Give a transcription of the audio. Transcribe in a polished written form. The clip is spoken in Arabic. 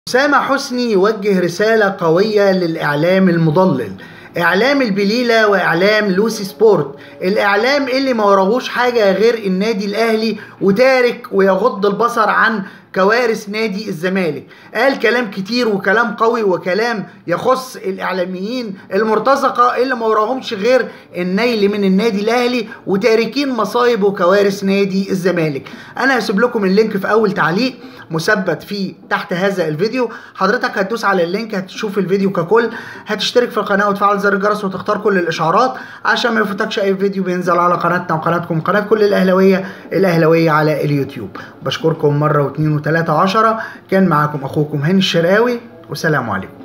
أسامة حسني يوجه رسالة قوية للإعلام المضلل، إعلام البليلة وإعلام لوسي سبورت، الإعلام اللي ما وراهوش حاجة غير النادي الأهلي وتارك ويغض البصر عن كوارث نادي الزمالك. قال كلام كتير وكلام قوي وكلام يخص الإعلاميين المرتزقة اللي ما وراهمش غير النيل من النادي الأهلي وتاركين مصايب وكوارث نادي الزمالك. أنا هسيب لكم اللينك في أول تعليق مثبت في تحت هذا الفيديو، حضرتك هتدوس على اللينك هتشوف الفيديو ككل، هتشترك في القناة وتفعل زر الجرس وتختار كل الإشعارات عشان ما يفوتكش أي فيديو بينزل على قناتنا وقناتكم قناة كل الأهلاوية على اليوتيوب. بشكركم مرة واثنين وثلاثة وعشرة. كان معاكم أخوكم هاني الشراوي، والسلام عليكم.